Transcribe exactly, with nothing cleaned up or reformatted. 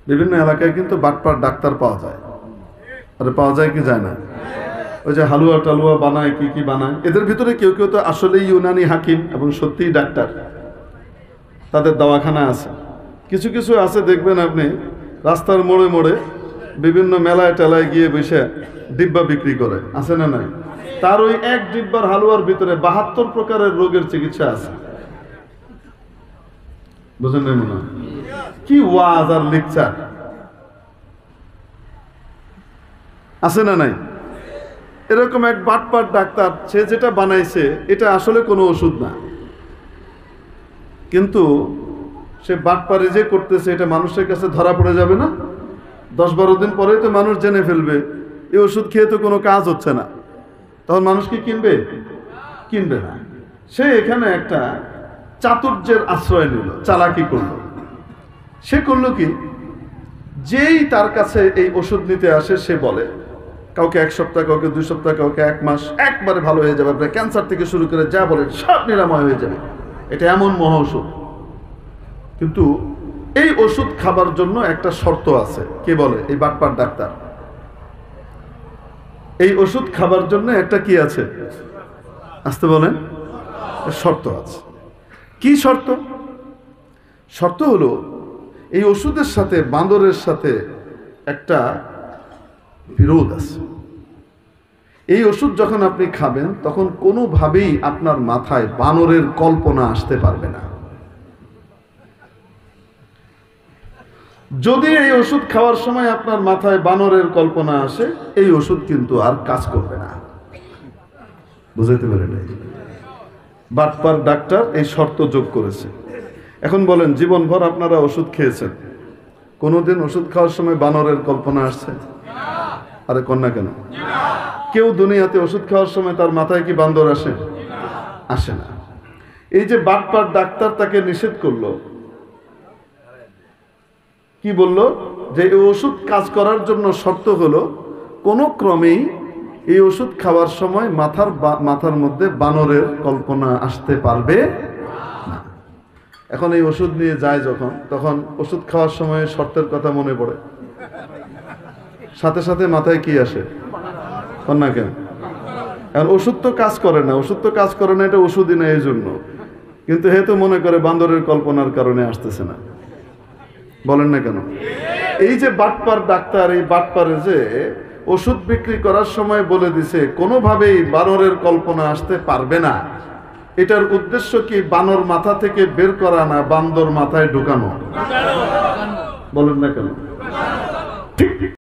বিভিন্ন এলাকায় কিন্তু বাটপার ডাক্তার পাওয়া যায়, আরে পাওয়া যায় কি যায় না? ওই যে হালুয়া টালুয়া বানায়, কি কি বানায়, এদের ভিতরে কেউ কেউ তো আসলেই ইউনানি হাকিম এবং সত্যিই ডাক্তার, তাদের দাওয়াখানা আছে। কিছু কিছু আছে দেখবেন আপনি রাস্তার মোড়ে মোড়ে বিভিন্ন মেলায় টেলায় গিয়ে বসে ডিব্বা বিক্রি করে, আছে না নাই? তার ওই এক ডিব্বার হালুয়ার ভিতরে বাহাত্তর প্রকারের রোগের চিকিৎসা আছে। বুঝেন না মনে হয়? কি ওয়াজ আর লেকচার, আছে না নাই? এরকম এক বাটপাট ডাক্তার, সে যেটা বানাইছে এটা আসলে কোনো ওষুধ না, কিন্তু সে বাটপারে যে করতেছে এটা মানুষের কাছে ধরা পড়ে যাবে না? দশ বারো দিন পরেই তো মানুষ জেনে ফেলবে এই ওষুধ খেয়ে তো কোনো কাজ হচ্ছে না, তখন মানুষ কি কিনবে? কিনবে না। সে এখানে একটা চাতুর্যের আশ্রয় নিল, চালাকি করলো। সে করলো কি, যেই তার কাছে এই ওষুধ নিতে আসে সে বলে কাউকে এক সপ্তাহ, কাউকে দুই সপ্তাহ, কাউকে এক মাস, একবারে ভালো হয়ে যাবে, আপনার ক্যান্সার থেকে শুরু করে যা বলেন সব নিরাময় হয়ে যাবে, এটা এমন মহা ওষুধ। কিন্তু এই ওষুধ খাবার জন্য একটা শর্ত আছে। কে বলে? এই বাটপার ডাক্তার। এই ওষুধ খাবার জন্য একটা কি আছে? আসতে বলেন, শর্ত আছে। কি শর্ত? শর্ত হলো এই ওষুধের সাথে বান্দরের সাথে একটা বিরোধ আছে। এই ওষুধ যখন আপনি খাবেন তখন কোনোভাবেই আপনার মাথায় বানরের কল্পনা আসতে পারবে না। যদি এই ওষুধ খাওয়ার সময় আপনার মাথায় বানরের কল্পনা আসে, এই ওষুধ কিন্তু আর কাজ করবে না। বুঝাইতে পারে নাই? বাটপার ডাক্তার এই শর্ত যোগ করেছে। এখন বলেন, জীবনভর আপনারা ওষুধ খেয়েছেন, কোনোদিন ওষুধ খাওয়ার সময় বানরের কল্পনা আসছে? আরে কন্যা কেন? কেউ দুনিয়াতে ওষুধ খাওয়ার সময় তার মাথায় কি বান্দর আসে? আসে না। এই যে বাটপার ডাক্তার তাকে নিষেধ করলো, কি বলল? যে এই ওষুধ কাজ করার জন্য শর্ত হলো কোনো ক্রমেই এই ওষুধ খাওয়ার সময় মাথার মাথার মধ্যে বানরের কল্পনা আসতে পারবে না। এখন এই ওষুধ নিয়ে যায় যখন, তখন ওষুধ খাওয়ার সময় শর্তের কথা মনে পড়ে, সাথে সাথে মাথায় কি আসে? কন্যা কেন? এখন ওষুধ তো কাজ করে না, ওষুধ তো কাজ করে না, এটা ওষুধই না এই জন্য, কিন্তু হে তো মনে করে বান্দরের কল্পনার কারণে আসতেছে না। বলেন না কেন? এই যে বাটপার ডাক্তার, এই বাটপারে যে ওষুধ বিক্রি করার সময় বলে দিছে কোনোভাবেই বানরের কল্পনা আসতে পারবে না, এটার উদ্দেশ্য কি? বানর মাথা থেকে বের করা না, বান্দর মাথায় ঢুকানো। বলেন না কেন? ঠিক।